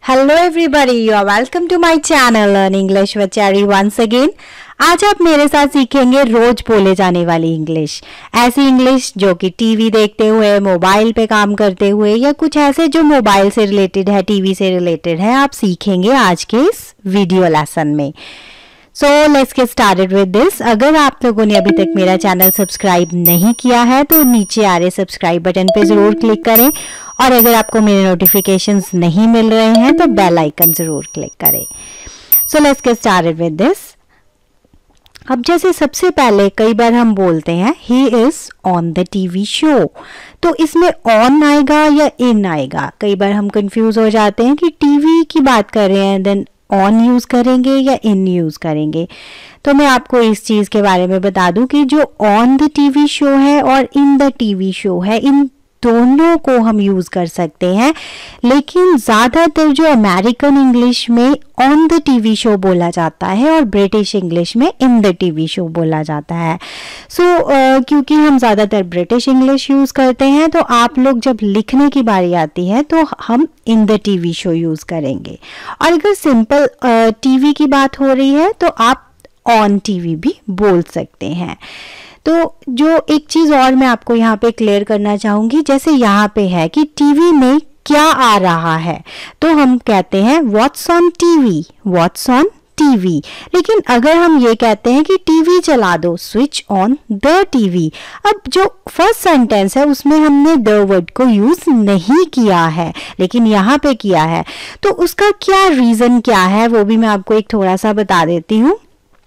Hello everybody, you are welcome to my channel Learn English with Cherry once again। आज आप मेरे साथ सीखेंगे रोज बोले जाने वाली इंग्लिश, ऐसी इंग्लिश जो कि टीवी देखते हुए, मोबाइल पे काम करते हुए या कुछ ऐसे जो मोबाइल से रिलेटेड है, टीवी से रिलेटेड है, आप सीखेंगे आज के इस वीडियो लेसन में। So let's get started with this. अगर आप लोगों ने अभी तक मेरा चैनल सब्सक्राइब नहीं किया है तो नीचे आ रहे सब्सक्राइब बटन पे जरूर क्लिक करें, और अगर आपको मेरे नोटिफिकेशंस नहीं मिल रहे हैं तो बेल आइकन जरूर क्लिक करें। So let's get started with this. अब जैसे सबसे पहले कई बार हम बोलते हैं he is on the TV show, तो इसमें ऑन आएगा या इन आएगा। कई बार हम कंफ्यूज हो जाते हैं कि टीवी की बात कर रहे हैं, देन ऑन यूज करेंगे या इन यूज करेंगे। तो मैं आपको इस चीज के बारे में बता दूं कि जो ऑन द टीवी शो है और इन द टीवी शो है, इन दोनों को हम यूज कर सकते हैं, लेकिन ज्यादातर जो अमेरिकन इंग्लिश में ऑन द टीवी शो बोला जाता है और ब्रिटिश इंग्लिश में इन द टीवी शो बोला जाता है। क्योंकि हम ज्यादातर ब्रिटिश इंग्लिश यूज करते हैं, तो आप लोग जब लिखने की बारी आती है तो हम in the TV show use करेंगे। और अगर सिंपल टीवी की बात हो रही है तो आप ऑन टीवी भी बोल सकते हैं। तो जो एक चीज और मैं आपको यहाँ पे क्लियर करना चाहूंगी, जैसे यहाँ पे है कि टीवी में क्या आ रहा है, तो हम कहते हैं what's on TV, what's on TV. लेकिन अगर हम ये कहते हैं कि टीवी चला दो, स्विच ऑन द टीवी, अब जो फर्स्ट सेंटेंस है उसमें हमने द वर्ड को यूज नहीं किया है, लेकिन यहाँ पे किया है, तो उसका क्या रीजन क्या है वो भी मैं आपको एक थोड़ा सा बता देती हूँ।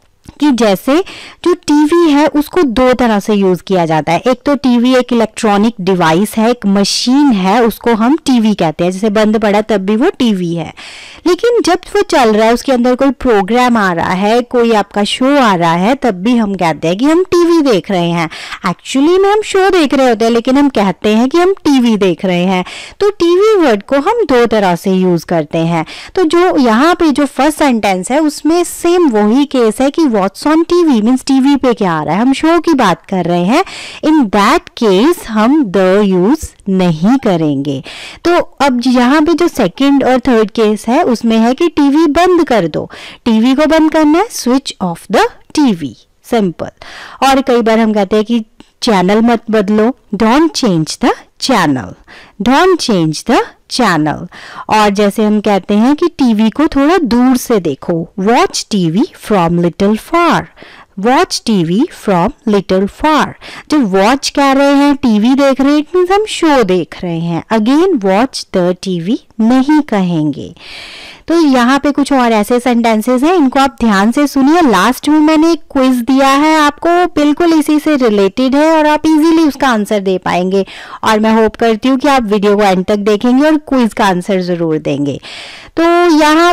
कि जैसे जो टीवी है उसको दो तरह से यूज किया जाता है। एक तो टीवी एक इलेक्ट्रॉनिक डिवाइस है, एक मशीन है, उसको हम टीवी कहते हैं। जैसे बंद पड़ा तब भी वो टीवी है, लेकिन जब वो चल रहा है, उसके अंदर कोई प्रोग्राम आ रहा है, कोई आपका शो आ रहा है, तब भी हम कहते हैं कि हम टीवी देख रहे हैं। एक्चुअली में हम शो देख रहे होते हैं, लेकिन हम कहते हैं कि हम टीवी देख रहे हैं। तो टीवी वर्ड को हम दो तरह से यूज करते हैं। तो जो यहाँ पे जो फर्स्ट सेंटेंस है उसमें सेम वही केस है कि what's on TV means TV पे क्या आ रहा है, हम शो की बात कर रहे हैं। इन दैट केस हम द यूज नहीं करेंगे। तो अब यहाँ पे जो सेकंड और थर्ड केस है उसमें है कि टीवी बंद कर दो, टीवी को बंद करना है, switch off the TV, simple. और कई बार हम कहते हैं कि चैनल मत बदलो, don't change the channel, don't change the channel. और जैसे हम कहते हैं कि टीवी को थोड़ा दूर से देखो, watch TV from little far, watch TV from little far. जब वॉच कह रहे हैं, टीवी देख रहे हैं, इट मीन्स हम शो देख रहे हैं। अगेन वॉच द टीवी नहीं कहेंगे। तो यहाँ पे कुछ और ऐसे सेंटेंसेस हैं, इनको आप ध्यान से सुनिए। लास्ट में मैंने एक क्विज दिया है आपको, बिल्कुल इसी से रिलेटेड है और आप इजीली उसका आंसर दे पाएंगे। और मैं होप करती हूँ कि आप वीडियो को एंड तक देखेंगे और क्विज का आंसर जरूर देंगे। तो यहाँ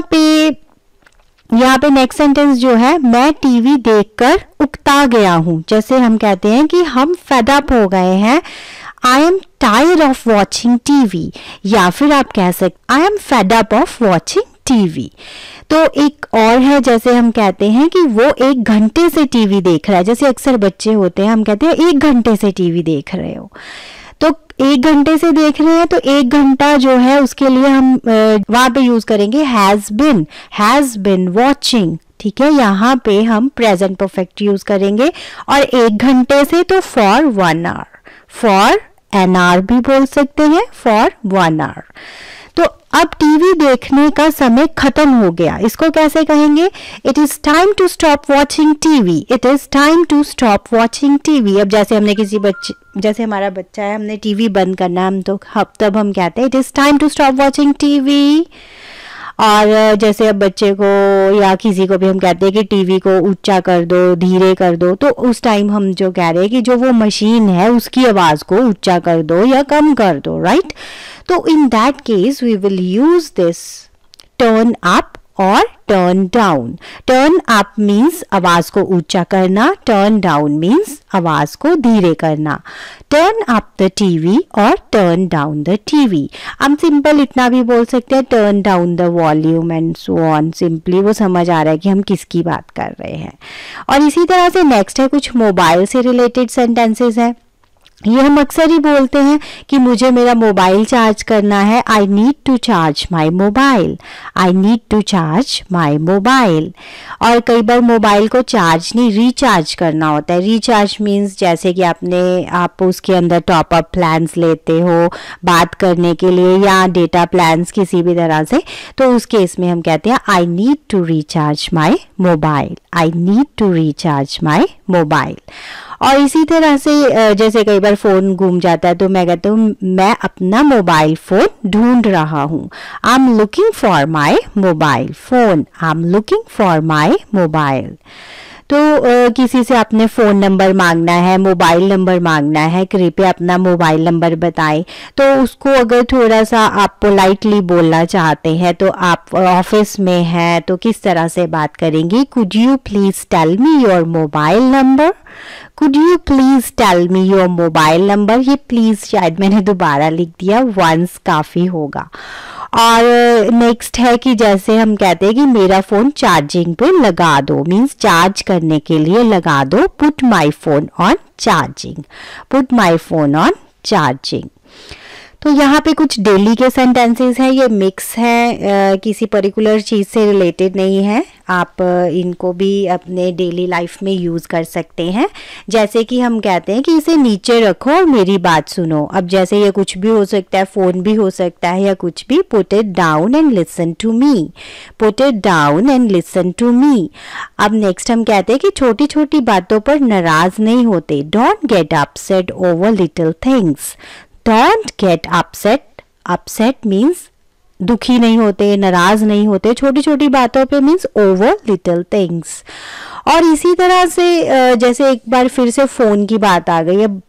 पे नेक्स्ट सेंटेंस जो है, मैं टीवी देखकर उकता गया हूँ। जैसे हम कहते हैं कि हम फेड अप हो गए हैं, I am tired of watching TV, या फिर आप कह सकते I am fed up of watching TV. तो एक और है, जैसे हम कहते हैं कि वो 1 घंटे से टीवी देख रहा है। जैसे अक्सर बच्चे होते हैं, हम कहते हैं 1 घंटे से टीवी देख रहे हो, तो 1 घंटे से देख रहे हैं, तो 1 घंटा जो है उसके लिए हम वहां पे यूज करेंगे हैज बिन वॉचिंग। ठीक है, यहाँ पे हम प्रेजेंट परफेक्ट यूज करेंगे। और 1 घंटे से तो for 1 hour, for an hour भी बोल सकते हैं, फॉर 1 आवर। तो अब टीवी देखने का समय खत्म हो गया, इसको कैसे कहेंगे? It is time to stop watching TV, it is time to stop watching TV. अब जैसे हमने किसी बच्चे, जैसे हमारा बच्चा है, हमने टीवी बंद करना है, हम तो तब हम कहते हैं it is time to stop watching TV. और जैसे अब बच्चे को या किसी को भी हम कहते हैं कि टीवी को ऊंचा कर दो, धीरे कर दो, तो उस टाइम हम जो कह रहे हैं कि जो वो मशीन है उसकी आवाज को ऊंचा कर दो या कम कर दो, राइट? तो इन दैट केस we will use this turn up और turn down. Turn up means आवाज को ऊंचा करना, टर्न डाउन मीन्स आवाज को धीरे करना। टर्न अप द टीवी और टर्न डाउन द टीवी। हम सिंपल इतना भी बोल सकते हैं, turn down the volume and so on. Simply वो समझ आ रहा है कि हम किसकी बात कर रहे हैं। और इसी तरह से नेक्स्ट है, कुछ मोबाइल से रिलेटेड सेंटेंसेस है। ये हम अक्सर ही बोलते हैं कि मुझे मेरा मोबाइल चार्ज करना है, I need to charge my mobile, I need to charge my mobile. और कई बार मोबाइल को चार्ज नहीं, रिचार्ज करना होता है। रिचार्ज मीन्स जैसे कि आप उसके अंदर टॉप अप प्लान्स लेते हो बात करने के लिए या डेटा प्लान्स किसी भी तरह से, तो उस केस में हम कहते हैं I need to recharge my mobile, I need to recharge my mobile. और इसी तरह से जैसे कई बार फ़ोन गुम जाता है तो मैं कहती हूँ मैं अपना मोबाइल फ़ोन ढूंढ रहा हूँ, I am looking for my mobile phone, I am looking for my mobile. तो किसी से आपने फ़ोन नंबर मांगना है, मोबाइल नंबर मांगना है, कृपया अपना मोबाइल नंबर बताएं, तो उसको अगर थोड़ा सा आप पोलाइटली बोलना चाहते हैं तो आप ऑफिस में हैं तो किस तरह से बात करेंगे, could you please tell me your mobile number, could you please tell me your mobile number. ये प्लीज़ शायद मैंने दोबारा लिख दिया, वंस काफ़ी होगा। और नेक्स्ट है कि जैसे हम कहते हैं कि मेरा फ़ोन चार्जिंग पे लगा दो, मीन्स चार्ज करने के लिए लगा दो, put my phone on charging, put my phone on charging. तो यहाँ पे कुछ डेली के सेंटेंसेस हैं, ये मिक्स है, किसी पर्टिकुलर चीज़ से रिलेटेड नहीं है, आप इनको भी अपने डेली लाइफ में यूज़ कर सकते हैं। जैसे कि हम कहते हैं कि इसे नीचे रखो और मेरी बात सुनो। अब जैसे ये कुछ भी हो सकता है, फ़ोन भी हो सकता है या कुछ भी, put it down and listen to me, put it down and listen to me. अब नेक्स्ट हम कहते हैं कि छोटी छोटी बातों पर नाराज़ नहीं होते, don't get upset over little things, don't get upset, upset means दुखी नहीं होते, नाराज नहीं होते छोटी छोटी बातों पे, मीन्स ओवर लिटिल थिंग्स। और इसी तरह से जैसे एक बार फिर से फ़ोन की बात आ गई, अब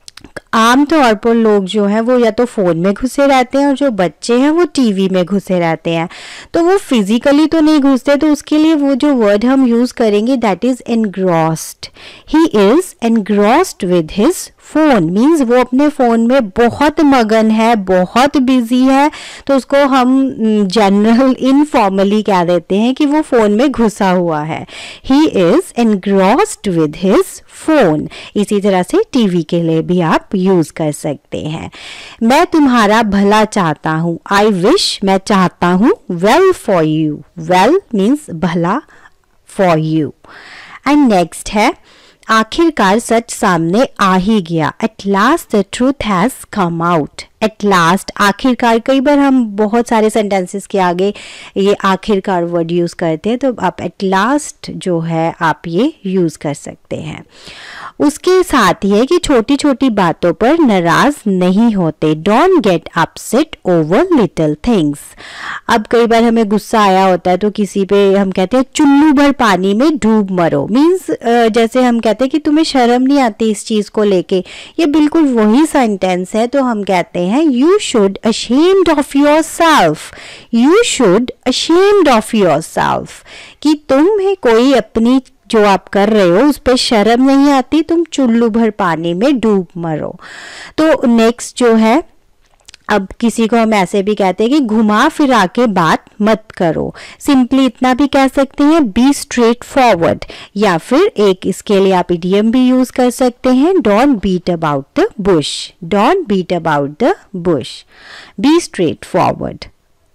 आमतौर पर लोग जो हैं वो या तो फ़ोन में घुसे रहते हैं और जो बच्चे हैं वो टीवी में घुसे रहते हैं, तो वो फिजिकली तो नहीं घुसते, तो उसके लिए वो जो वर्ड हम यूज़ करेंगे that is engrossed, he is engrossed with his phone, means वो अपने फ़ोन में बहुत मगन है, बहुत बिजी है, तो उसको हम जनरल इनफॉर्मली कह देते हैं कि वो फ़ोन में घुसा हुआ है, he is engrossed with his phone. इसी तरह से टीवी के लिए भी आप यूज़ कर सकते हैं। मैं तुम्हारा भला चाहता हूँ, आई विश, मैं चाहता हूँ, well for you, well means भला फॉर यू। एंड नेक्स्ट है आखिरकार सच सामने आ ही गया, at last the truth has come out, at last आखिरकार। कई बार हम बहुत सारे सेंटेंसेस के आगे ये आखिरकार वर्ड यूज़ करते हैं, तो आप एट लास्ट जो है आप ये यूज़ कर सकते हैं। उसके साथ ही है कि छोटी छोटी बातों पर नाराज नहीं होते, don't get upset over little things. अब कई बार हमें गुस्सा आया होता है तो किसी पे हम कहते हैं चुल्लू भर पानी में डूब मरो, मीन्स जैसे हम कहते हैं कि तुम्हें शर्म नहीं आती इस चीज़ को लेके, ये बिल्कुल वही सेंटेंस है। तो हम कहते हैं you should ashamed of yourself, you should ashamed of yourself, कि तुम्हें कोई अपनी जो आप कर रहे हो उस पर शर्म नहीं आती, तुम चुल्लू भर पानी में डूब मरो। तो नेक्स्ट जो है, अब किसी को हम ऐसे भी कहते हैं कि घुमा फिरा के बात मत करो, सिंपली इतना भी कह सकते हैं बी स्ट्रेट फॉरवर्ड, या फिर एक इसके लिए आप इडियम भी यूज कर सकते हैं don't beat about the bush, don't beat about the bush, be straightforward.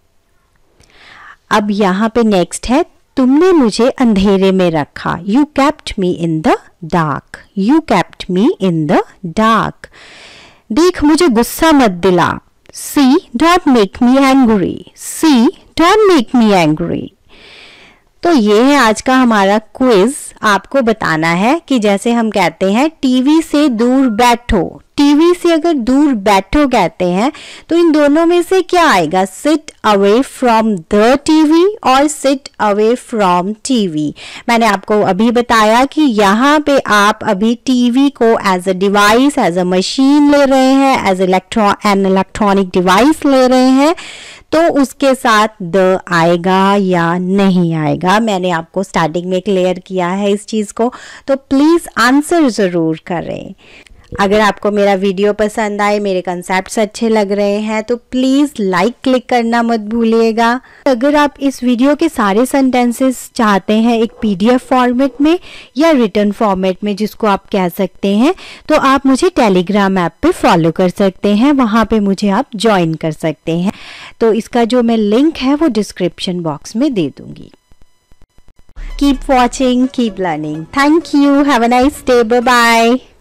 अब यहाँ पे नेक्स्ट है तुमने मुझे अंधेरे में रखा, you kept me in the dark, you kept me in the dark. देख मुझे गुस्सा मत दिला, see don't make me angry, see don't make me angry. तो ये है आज का हमारा क्विज। आपको बताना है कि जैसे हम कहते हैं टीवी से दूर बैठो, टीवी से अगर दूर बैठो कहते हैं तो इन दोनों में से क्या आएगा, sit away from the TV और सिट अवे फ्रॉम टीवी। मैंने आपको अभी बताया कि यहाँ पे आप अभी टीवी को as a device, as a machine ले रहे हैं, एज एन इलेक्ट्रॉनिक डिवाइस ले रहे हैं, तो उसके साथ द आएगा या नहीं आएगा। मैंने आपको स्टार्टिंग में क्लियर किया है इस चीज़ को, तो प्लीज़ आंसर ज़रूर करें। अगर आपको मेरा वीडियो पसंद आए, मेरे कंसेप्ट्स अच्छे लग रहे हैं तो प्लीज़ लाइक क्लिक करना मत भूलिएगा। अगर आप इस वीडियो के सारे सेंटेंसेस चाहते हैं एक पीडीएफ फॉर्मेट में या रिटन फॉर्मेट में जिसको आप कह सकते हैं, तो आप मुझे टेलीग्राम ऐप पे फॉलो कर सकते हैं, वहाँ पे मुझे आप ज्वाइन कर सकते हैं। तो इसका जो मैं लिंक है वो डिस्क्रिप्शन बॉक्स में दे दूँगी। Keep watching, keep learning. Thank you. Have a nice day. Bye bye.